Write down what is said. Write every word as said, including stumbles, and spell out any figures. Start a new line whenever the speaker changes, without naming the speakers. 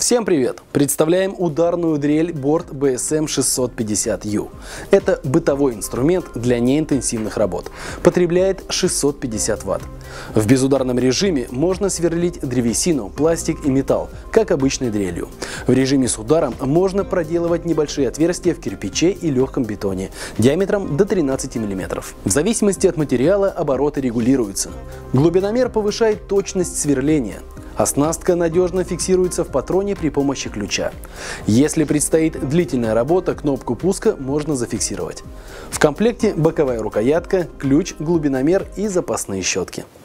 Всем привет! Представляем ударную дрель Борт би эс эм шестьсот пятьдесят ю. Это бытовой инструмент для неинтенсивных работ. Потребляет шестьсот пятьдесят ватт. В безударном режиме можно сверлить древесину, пластик и металл, как обычной дрелью. В режиме с ударом можно проделывать небольшие отверстия в кирпиче и легком бетоне диаметром до тринадцати миллиметров. В зависимости от материала обороты регулируются. Глубиномер повышает точность сверления. Оснастка надежно фиксируется в патроне при помощи ключа. Если предстоит длительная работа, кнопку пуска можно зафиксировать. В комплекте боковая рукоятка, ключ, глубиномер и запасные щетки.